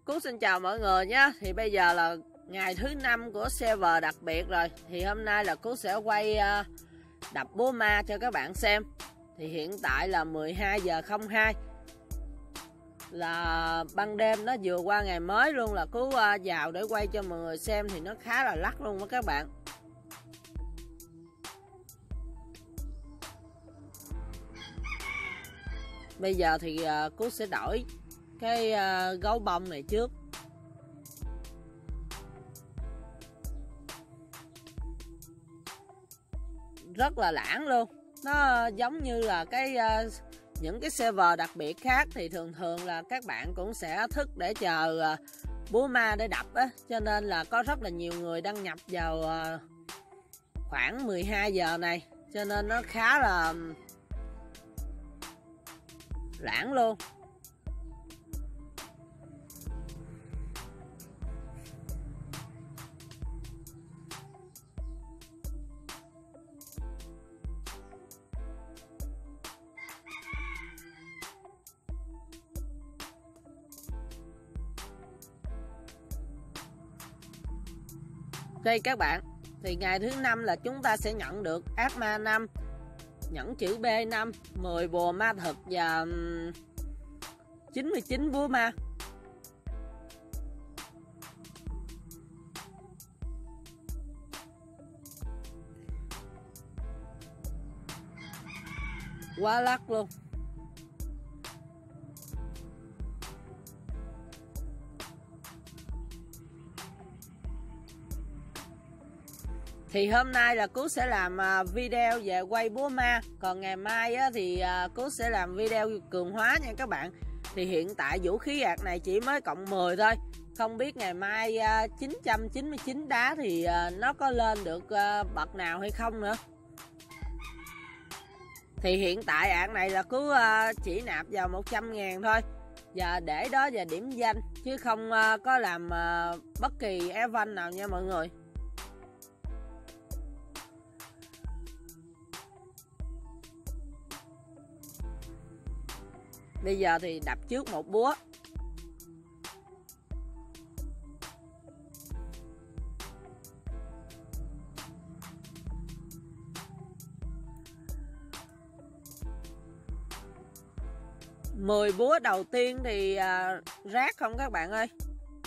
Cú xin chào mọi người nhé. Thì bây giờ là ngày thứ 5 của server đặc biệt rồi. Thì hôm nay là Cú sẽ quay đập búa ma cho các bạn xem. Thì hiện tại là 12 giờ 02, là ban đêm, nó vừa qua ngày mới luôn, là Cú vào để quay cho mọi người xem. Thì nó khá là lắc luôn đó các bạn. Bây giờ thì Cú sẽ đổi cái gấu bông này trước. Rất là lãng luôn. Nó giống như là những cái server đặc biệt khác thì thường là các bạn cũng sẽ thức để chờ búa ma để đập á, cho nên là có rất là nhiều người đăng nhập vào khoảng 12 giờ này, cho nên nó khá là lãng luôn. Đây các bạn, thì ngày thứ 5 là chúng ta sẽ nhận được ác ma 5, nhẫn chữ B 5, 10 bùa ma thực và 99 búa ma. Quá lắc luôn. Thì hôm nay là Cú sẽ làm video về quay búa ma. Còn ngày mai á, thì Cú sẽ làm video cường hóa nha các bạn. Thì hiện tại vũ khí ạc này chỉ mới cộng 10 thôi. Không biết ngày mai 999 đá thì nó có lên được bậc nào hay không nữa. Thì hiện tại ạc này là Cú chỉ nạp vào 100.000 thôi. Và để đó và điểm danh, chứ không có làm bất kỳ event nào nha mọi người. Bây giờ thì đập trước một búa. Mười búa đầu tiên thì rác không các bạn ơi.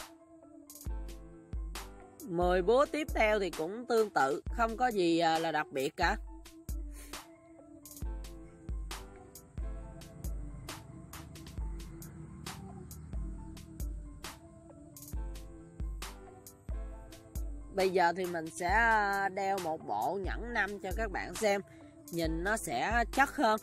10 búa tiếp theo thì cũng tương tự, không có gì là đặc biệt cả. Bây giờ thì mình sẽ đeo một bộ nhẫn 5 cho các bạn xem, nhìn nó sẽ chất hơn.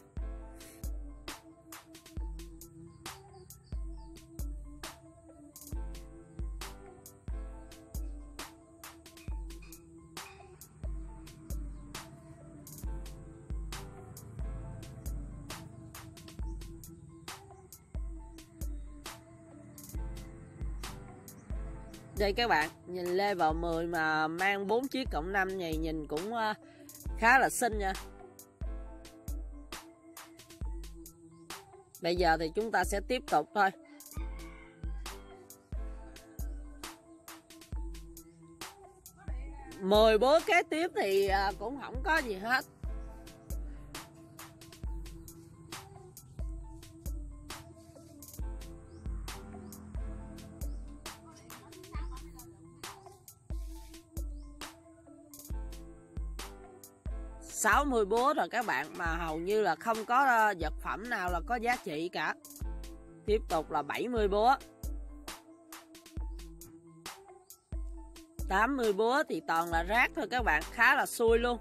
Đây các bạn, nhìn level 10 mà mang 4 chiếc cộng 5 này nhìn cũng khá là xinh nha. Bây giờ thì chúng ta sẽ tiếp tục thôi. Mười búa kế tiếp thì cũng không có gì hết. Sáu 60 búa rồi các bạn, mà hầu như là không có vật phẩm nào là có giá trị cả. Tiếp tục là 70 búa. 80 búa thì toàn là rác thôi các bạn, khá là xui luôn.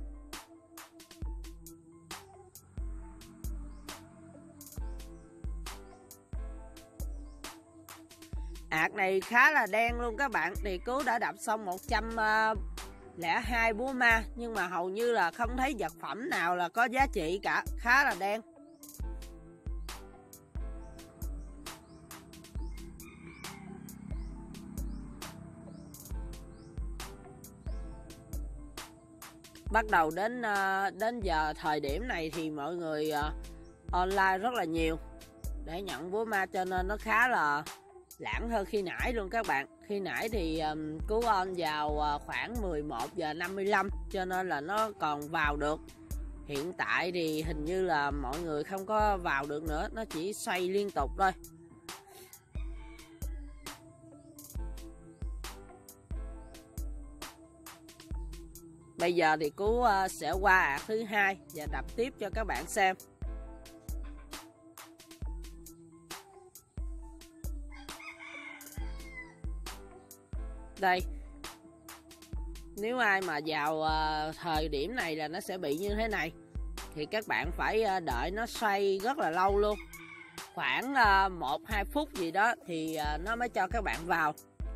Ạc này khá là đen luôn các bạn. Thì Cú đã đập xong 102 búa ma, nhưng mà hầu như là không thấy vật phẩm nào là có giá trị cả, khá là đen. Bắt đầu đến giờ thời điểm này thì mọi người online rất là nhiều để nhận búa ma, cho nên nó khá là lãng hơn khi nãy luôn các bạn. Khi nãy thì Cú on vào khoảng 11 giờ 55 cho nên là nó còn vào được. Hiện tại thì hình như là mọi người không có vào được nữa, nó chỉ xoay liên tục thôi. Bây giờ thì Cú sẽ qua ạc thứ hai và đập tiếp cho các bạn xem. Đây, nếu ai mà vào thời điểm này là nó sẽ bị như thế này, thì các bạn phải đợi nó xoay rất là lâu luôn, khoảng 1-2 phút gì đó thì nó mới cho các bạn vào.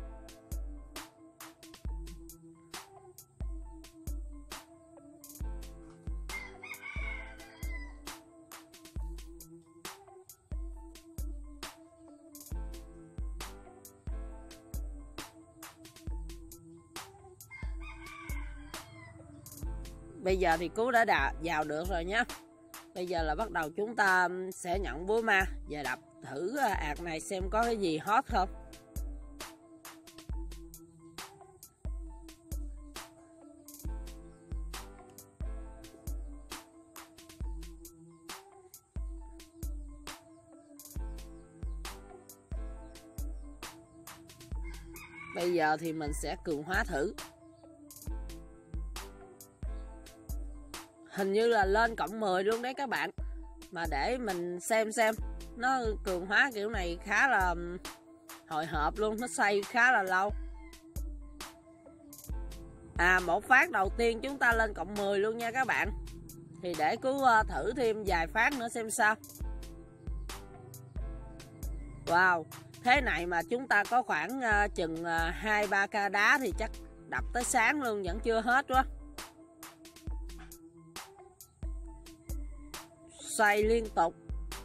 Bây giờ thì Cú đã vào được rồi nhé. Bây giờ là bắt đầu chúng ta sẽ nhận búa ma và đập thử ạc này xem có cái gì hot không. Bây giờ thì mình sẽ cường hóa thử. Hình như là lên cộng 10 luôn đấy các bạn. Mà để mình xem nó cường hóa kiểu này khá là hồi hộp luôn, nó xoay khá là lâu. Một phát đầu tiên chúng ta lên cộng 10 luôn nha các bạn. Thì để Cú thử thêm vài phát nữa xem sao. Wow, thế này mà chúng ta có khoảng chừng 2-3k đá thì chắc đập tới sáng luôn vẫn chưa hết quá. Xoay liên tục.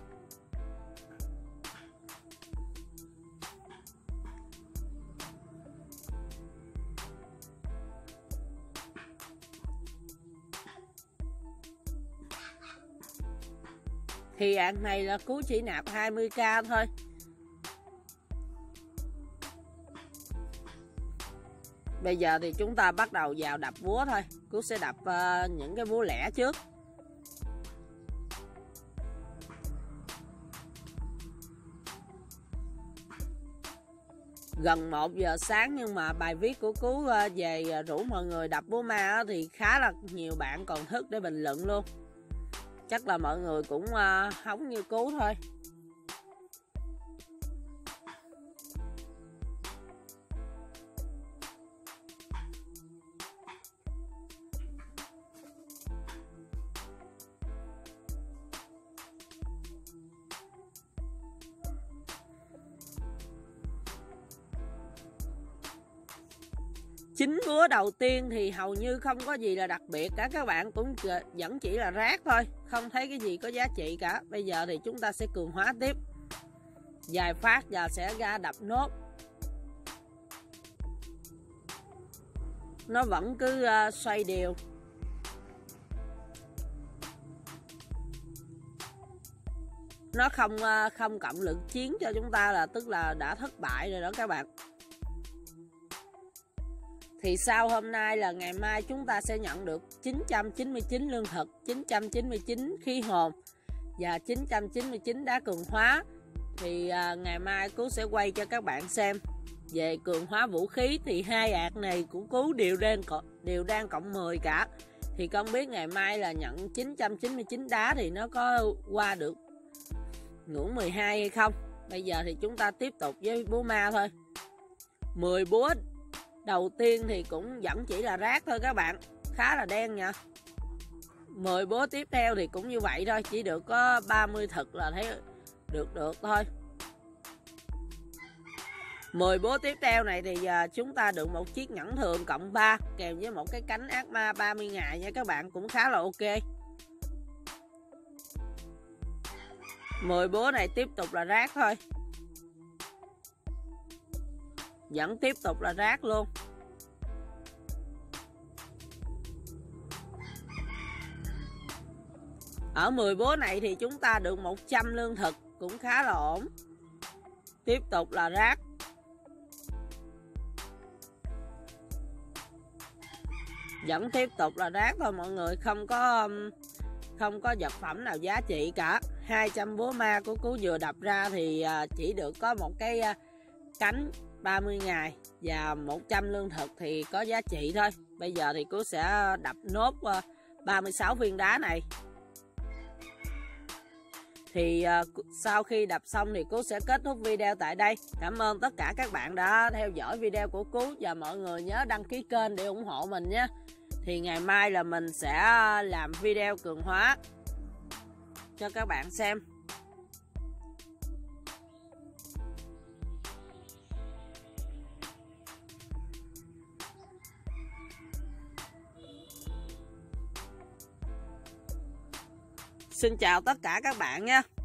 Thì ạc này là Cú chỉ nạp 20k thôi. Bây giờ thì chúng ta bắt đầu vào đập búa thôi. Cú sẽ đập những cái búa lẻ trước. Gần 1 giờ sáng nhưng mà bài viết của Cú về rủ mọi người đập búa ma thì khá là nhiều bạn còn thức để bình luận luôn. Chắc là mọi người cũng hóng như Cú thôi. Chính búa đầu tiên thì hầu như không có gì là đặc biệt cả các bạn, cũng vẫn chỉ là rác thôi, không thấy cái gì có giá trị cả. Bây giờ thì chúng ta sẽ cường hóa tiếp vài phát và sẽ ra đập nốt. Nó vẫn cứ xoay đều. Nó không cộng lực chiến cho chúng ta là tức là đã thất bại rồi đó các bạn. Thì sau hôm nay là ngày mai chúng ta sẽ nhận được 999 lương thực, 999 khí hồn và 999 đá cường hóa. Thì ngày mai Cú sẽ quay cho các bạn xem về cường hóa vũ khí. Thì hai ạc này của Cú đều đang cộng 10 cả. Thì không biết ngày mai là nhận 999 đá thì nó có qua được ngưỡng 12 hay không. Bây giờ thì chúng ta tiếp tục với búa ma thôi. 10 búa đầu tiên thì cũng vẫn chỉ là rác thôi các bạn, khá là đen nha. 10 búa tiếp theo thì cũng như vậy thôi, chỉ được có 30 thực là thấy được thôi. 10 búa tiếp theo này thì chúng ta được một chiếc nhẫn thường cộng 3 kèm với một cái cánh ác ma 30 ngày nha các bạn, cũng khá là ok. 10 búa này tiếp tục là rác thôi, vẫn tiếp tục là rác luôn. Ở 10 búa này thì chúng ta được 100 lương thực, cũng khá là ổn. Tiếp tục là rác. vẫn tiếp tục là rác thôi mọi người, không có vật phẩm nào giá trị cả. 200 búa ma của Cú vừa đập ra thì chỉ được có một cái cánh 30 ngày và 100 lương thực thì có giá trị thôi. Bây giờ thì Cú sẽ đập nốt 36 viên đá này. Thì sau khi đập xong thì Cú sẽ kết thúc video tại đây. Cảm ơn tất cả các bạn đã theo dõi video của Cú, và mọi người nhớ đăng ký kênh để ủng hộ mình nhé. Thì ngày mai là mình sẽ làm video cường hóa cho các bạn xem. Xin chào tất cả các bạn nha.